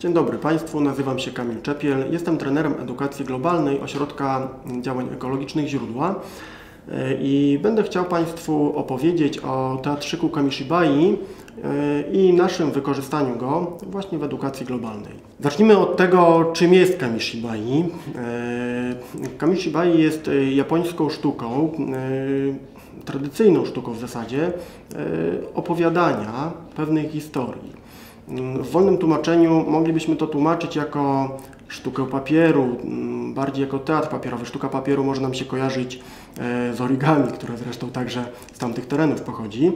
Dzień dobry Państwu, nazywam się Kamil Czepiel, jestem trenerem edukacji globalnej Ośrodka Działań Ekologicznych Źródła i będę chciał Państwu opowiedzieć o teatrzyku Kamishibai i naszym wykorzystaniu go właśnie w edukacji globalnej. Zacznijmy od tego, czym jest Kamishibai. Kamishibai jest japońską sztuką, tradycyjną sztuką w zasadzie, opowiadania pewnej historii. W wolnym tłumaczeniu moglibyśmy to tłumaczyć jako sztukę papieru, bardziej jako teatr papierowy. Sztuka papieru może nam się kojarzyć z origami, które zresztą także z tamtych terenów pochodzi.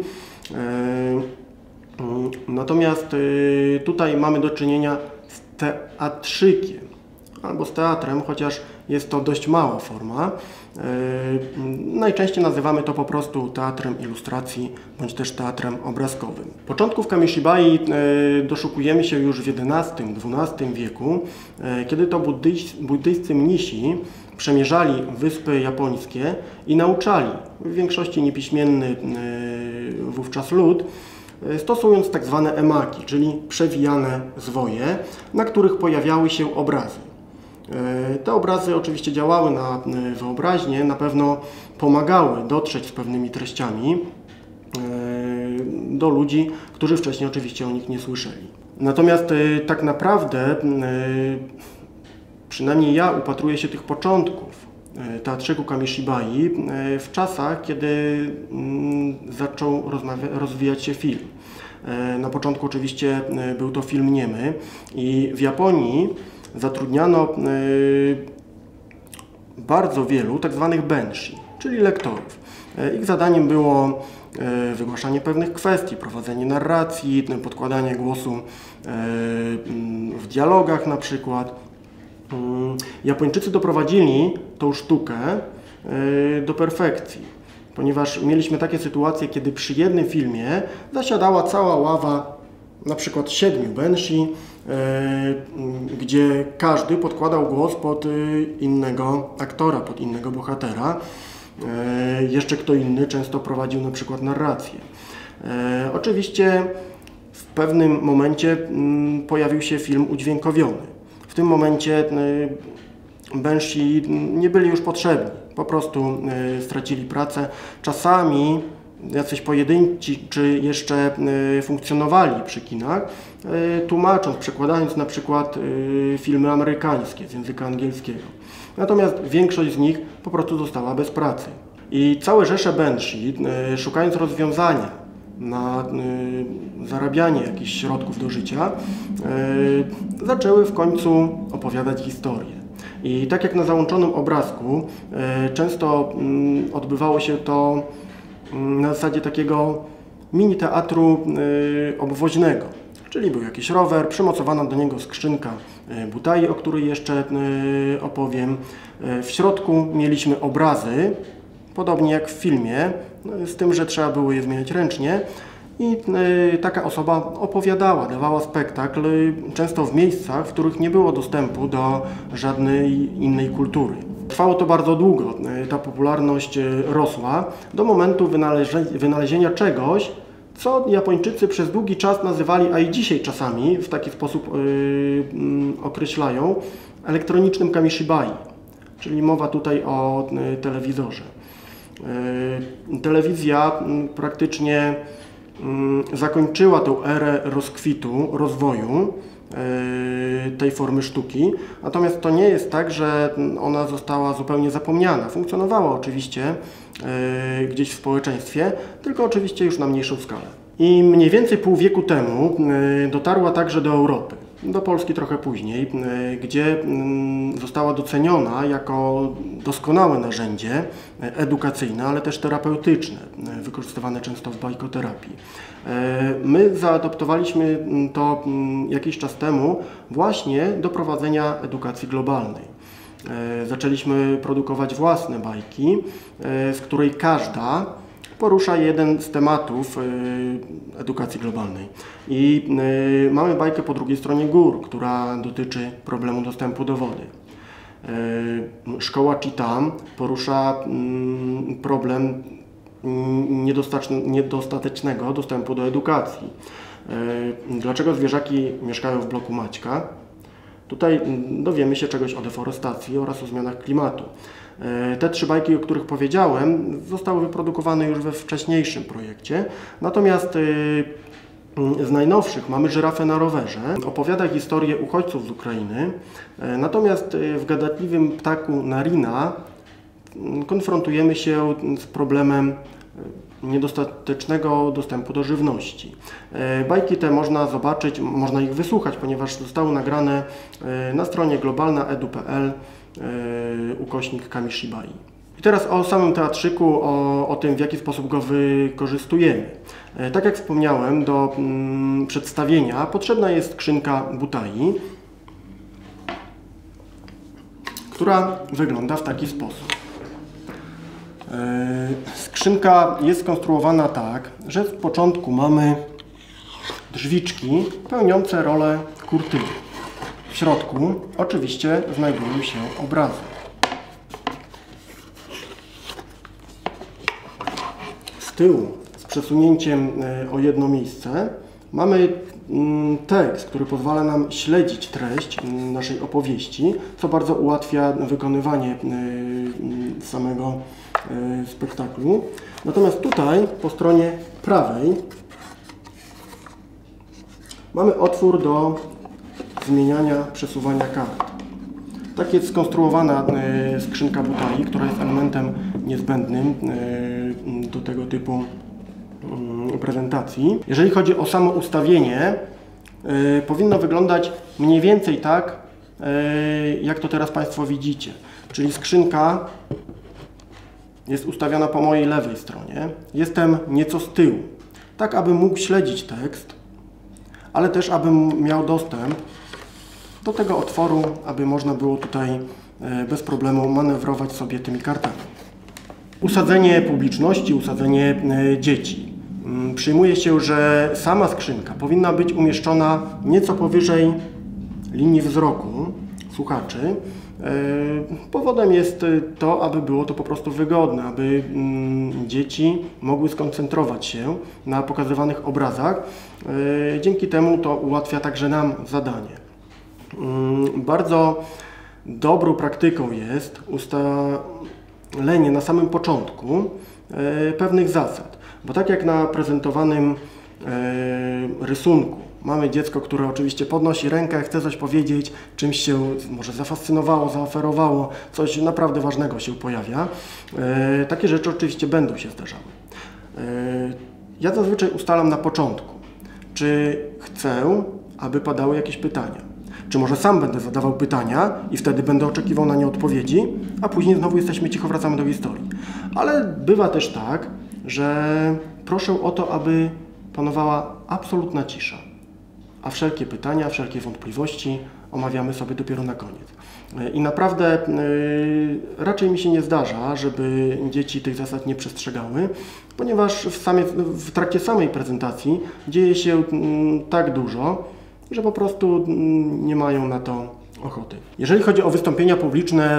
Natomiast tutaj mamy do czynienia z teatrzykiem albo z teatrem, chociaż jest to dość mała forma. Najczęściej nazywamy to po prostu teatrem ilustracji bądź też teatrem obrazkowym. Początków Kamishibai doszukujemy się już w XI-XII wieku, kiedy to buddyjscy mnisi przemierzali wyspy japońskie i nauczali w większości niepiśmienny wówczas lud, stosując tak zwane emaki, czyli przewijane zwoje, na których pojawiały się obrazy. Te obrazy oczywiście działały na wyobraźnię, na pewno pomagały dotrzeć z pewnymi treściami do ludzi, którzy wcześniej oczywiście o nich nie słyszeli. Natomiast tak naprawdę, przynajmniej ja upatruję się tych początków teatrzyku Kamishibai w czasach, kiedy zaczął rozwijać się film. Na początku oczywiście był to film niemy i w Japonii zatrudniano bardzo wielu tak zwanych benshi, czyli lektorów. Ich zadaniem było wygłaszanie pewnych kwestii, prowadzenie narracji, podkładanie głosu w dialogach na przykład. Japończycy doprowadzili tą sztukę do perfekcji, ponieważ mieliśmy takie sytuacje, kiedy przy jednym filmie zasiadała cała ława na przykład 7 benshi, gdzie każdy podkładał głos pod innego aktora, pod innego bohatera. Jeszcze kto inny często prowadził na przykład narrację. Oczywiście w pewnym momencie pojawił się film udźwiękowiony. W tym momencie benshi nie byli już potrzebni, po prostu stracili pracę. Czasami jacyś pojedynczy czy jeszcze funkcjonowali przy kinach, tłumacząc, przekładając na przykład filmy amerykańskie z języka angielskiego. Natomiast większość z nich po prostu została bez pracy. I całe rzesze benshi, szukając rozwiązania na zarabianie jakichś środków do życia, zaczęły w końcu opowiadać historię. I tak jak na załączonym obrazku, często odbywało się to na zasadzie takiego mini teatru obwoźnego, czyli był jakiś rower, przymocowana do niego skrzynka butai, o której jeszcze opowiem. W środku mieliśmy obrazy, podobnie jak w filmie, z tym, że trzeba było je zmieniać ręcznie i taka osoba opowiadała, dawała spektakl, często w miejscach, w których nie było dostępu do żadnej innej kultury. Trwało to bardzo długo, ta popularność rosła do momentu wynalezienia czegoś, co Japończycy przez długi czas nazywali, a i dzisiaj czasami w taki sposób określają, elektronicznym Kamishibai, czyli mowa tutaj o telewizorze. Telewizja praktycznie zakończyła tę erę rozkwitu, rozwoju tej formy sztuki, natomiast to nie jest tak, że ona została zupełnie zapomniana. Funkcjonowała oczywiście gdzieś w społeczeństwie, tylko oczywiście już na mniejszą skalę. I mniej więcej pół wieku temu dotarła także do Europy, do Polski trochę później, gdzie została doceniona jako doskonałe narzędzie edukacyjne, ale też terapeutyczne, wykorzystywane często w bajkoterapii. My zaadoptowaliśmy to jakiś czas temu właśnie do prowadzenia edukacji globalnej. Zaczęliśmy produkować własne bajki, z której każda porusza jeden z tematów edukacji globalnej. I mamy bajkę Po drugiej stronie gór, która dotyczy problemu dostępu do wody. Szkoła Chitam porusza problem niedostatecznego dostępu do edukacji. Dlaczego zwierzaki mieszkają w bloku Maćka? Tutaj dowiemy się czegoś o deforestacji oraz o zmianach klimatu. Te 3 bajki, o których powiedziałem, zostały wyprodukowane już we wcześniejszym projekcie. Natomiast z najnowszych mamy Żyrafę na rowerze. Opowiada historię uchodźców z Ukrainy. Natomiast w Gadatliwym ptaku Narina konfrontujemy się z problemem niedostatecznego dostępu do żywności. Bajki te można zobaczyć, można ich wysłuchać, ponieważ zostały nagrane na stronie globalnaedu.pl /Kamishibai. I teraz o samym teatrzyku, o tym, w jaki sposób go wykorzystujemy. Tak jak wspomniałem, do przedstawienia potrzebna jest skrzynka butai, która wygląda w taki sposób. Skrzynka jest skonstruowana tak, że z początku mamy drzwiczki pełniące rolę kurtyny. W środku oczywiście znajdują się obrazy. Z tyłu, z przesunięciem o jedno miejsce, mamy tekst, który pozwala nam śledzić treść naszej opowieści, co bardzo ułatwia wykonywanie samego spektaklu. Natomiast tutaj, po stronie prawej, mamy otwór do zmieniania, przesuwania kart. Tak jest skonstruowana skrzynka butai, która jest elementem niezbędnym do tego typu prezentacji. Jeżeli chodzi o samo ustawienie, powinno wyglądać mniej więcej tak, jak to teraz Państwo widzicie. Czyli skrzynka jest ustawiona po mojej lewej stronie. Jestem nieco z tyłu, tak aby mógł śledzić tekst, ale też abym miał dostęp do tego otworu, aby można było tutaj bez problemu manewrować sobie tymi kartami. Usadzenie publiczności, usadzenie dzieci. Przyjmuje się, że sama skrzynka powinna być umieszczona nieco powyżej linii wzroku słuchaczy. Powodem jest to, aby było to po prostu wygodne, aby dzieci mogły skoncentrować się na pokazywanych obrazach. Dzięki temu to ułatwia także nam zadanie. Bardzo dobrą praktyką jest ustalenie na samym początku pewnych zasad, bo tak jak na prezentowanym rysunku mamy dziecko, które oczywiście podnosi rękę, chce coś powiedzieć, czymś się może zafascynowało, zaoferowało, coś naprawdę ważnego się pojawia. Takie rzeczy oczywiście będą się zdarzały. Ja zazwyczaj ustalam na początku, czy chcę, aby padały jakieś pytania. Czy może sam będę zadawał pytania i wtedy będę oczekiwał na nie odpowiedzi, a później znowu jesteśmy cicho, wracamy do historii. Ale bywa też tak, że proszę o to, aby panowała absolutna cisza, a wszelkie pytania, wszelkie wątpliwości omawiamy sobie dopiero na koniec. I naprawdę raczej mi się nie zdarza, żeby dzieci tych zasad nie przestrzegały, ponieważ w trakcie samej prezentacji dzieje się tak dużo, że po prostu nie mają na to ochoty. Jeżeli chodzi o wystąpienia publiczne,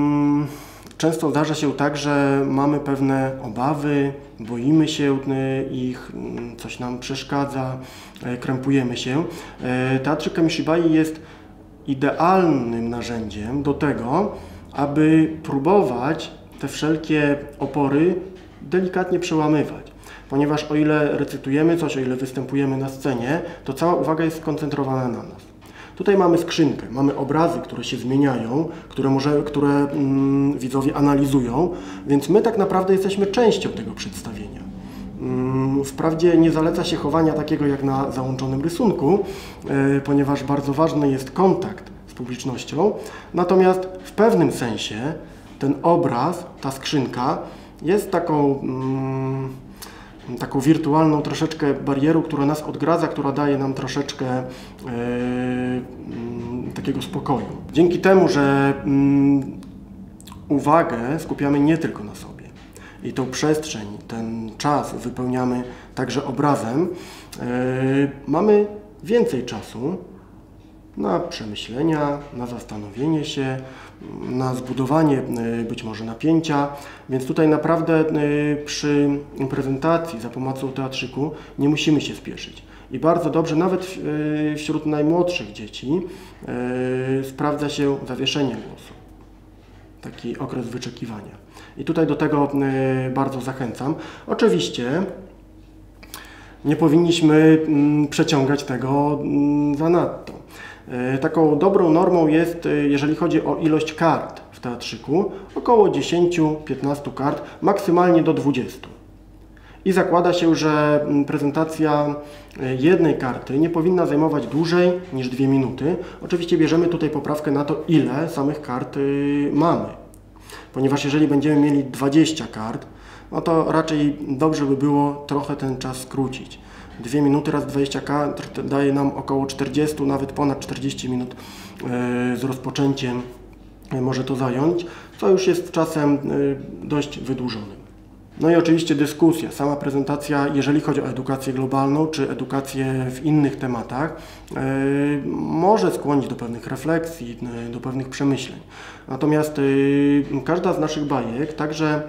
często zdarza się tak, że mamy pewne obawy, boimy się ich, coś nam przeszkadza, krępujemy się. Teatrzyk Kamishibai jest idealnym narzędziem do tego, aby próbować te wszelkie opory delikatnie przełamywać. Ponieważ o ile recytujemy coś, o ile występujemy na scenie, to cała uwaga jest skoncentrowana na nas. Tutaj mamy skrzynkę, mamy obrazy, które się zmieniają, które widzowie analizują, więc my tak naprawdę jesteśmy częścią tego przedstawienia. Wprawdzie nie zaleca się chowania takiego jak na załączonym rysunku, ponieważ bardzo ważny jest kontakt z publicznością, natomiast w pewnym sensie ten obraz, ta skrzynka jest taką wirtualną troszeczkę barierą, która nas odgradza, która daje nam troszeczkę takiego spokoju. Dzięki temu, że uwagę skupiamy nie tylko na sobie i tą przestrzeń, ten czas wypełniamy także obrazem, mamy więcej czasu na przemyślenia, na zastanowienie się, na zbudowanie być może napięcia, więc tutaj naprawdę przy prezentacji za pomocą teatrzyku nie musimy się spieszyć. i bardzo dobrze, nawet wśród najmłodszych dzieci, sprawdza się zawieszenie głosu. Taki okres wyczekiwania. I tutaj do tego bardzo zachęcam. Oczywiście nie powinniśmy przeciągać tego zanadto. Taką dobrą normą jest, jeżeli chodzi o ilość kart w teatrzyku, około 10-15 kart, maksymalnie do 20. I zakłada się, że prezentacja jednej karty nie powinna zajmować dłużej niż 2 minuty. Oczywiście bierzemy tutaj poprawkę na to, ile samych kart mamy. Ponieważ jeżeli będziemy mieli 20 kart, no to raczej dobrze by było trochę ten czas skrócić. 2 minuty raz 20 kart daje nam około 40, nawet ponad 40 minut z rozpoczęciem może to zająć, co już jest czasem dość wydłużonym. No i oczywiście dyskusja, sama prezentacja, jeżeli chodzi o edukację globalną czy edukację w innych tematach, może skłonić do pewnych refleksji, do pewnych przemyśleń. Natomiast każda z naszych bajek, także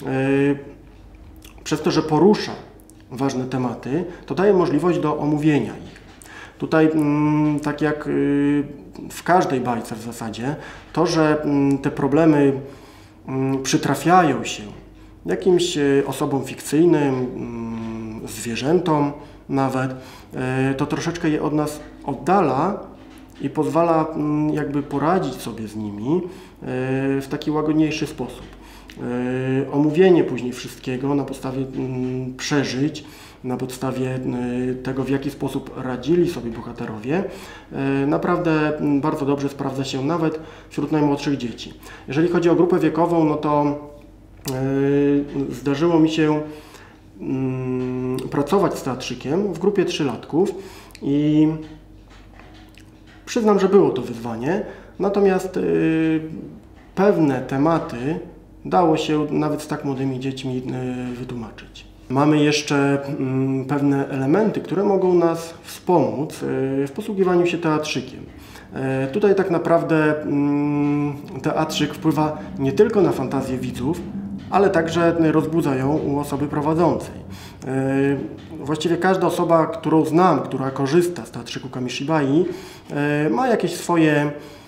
przez to, że porusza ważne tematy, to daje możliwość do omówienia ich. Tutaj, tak jak w każdej bajce w zasadzie, to, że te problemy przytrafiają się jakimś osobom fikcyjnym, zwierzętom nawet, to troszeczkę je od nas oddala i pozwala jakby poradzić sobie z nimi w taki łagodniejszy sposób. Omówienie później wszystkiego na podstawie przeżyć, na podstawie tego, w jaki sposób radzili sobie bohaterowie, naprawdę bardzo dobrze sprawdza się nawet wśród najmłodszych dzieci. Jeżeli chodzi o grupę wiekową, no to zdarzyło mi się pracować z teatrzykiem w grupie 3-latków i przyznam, że było to wyzwanie, natomiast pewne tematy dało się nawet z tak młodymi dziećmi wytłumaczyć. Mamy jeszcze pewne elementy, które mogą nas wspomóc w posługiwaniu się teatrzykiem. Tutaj tak naprawdę teatrzyk wpływa nie tylko na fantazję widzów, ale także rozbudza ją u osoby prowadzącej. Właściwie każda osoba, którą znam, która korzysta z teatrzyku Kamishibai, ma jakieś swoje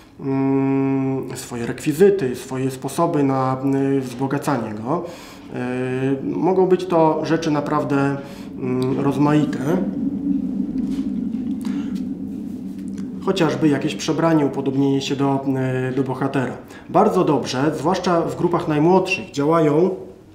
rekwizyty, swoje sposoby na wzbogacanie go. Mogą być to rzeczy naprawdę rozmaite. Chociażby jakieś przebranie, upodobnienie się do bohatera. Bardzo dobrze, zwłaszcza w grupach najmłodszych, działają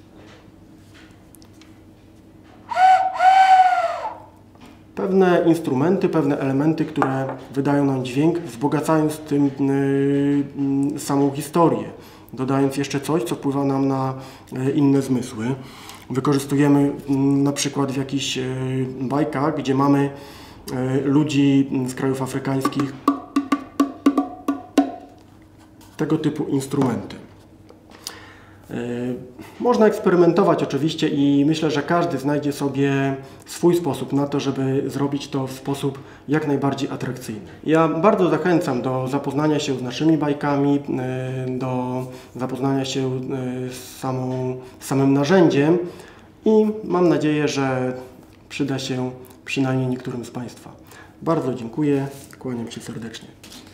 pewne instrumenty, pewne elementy, które wydają nam dźwięk, wzbogacając tym samą historię, dodając jeszcze coś, co wpływa nam na inne zmysły. Wykorzystujemy na przykład w jakichś bajkach, gdzie mamy ludzi z krajów afrykańskich, tego typu instrumenty. Można eksperymentować oczywiście i myślę, że każdy znajdzie sobie swój sposób na to, żeby zrobić to w sposób jak najbardziej atrakcyjny. Ja bardzo zachęcam do zapoznania się z naszymi bajkami, do zapoznania się z samym narzędziem i mam nadzieję, że przyda się przynajmniej niektórym z Państwa. Bardzo dziękuję, kłaniam się serdecznie.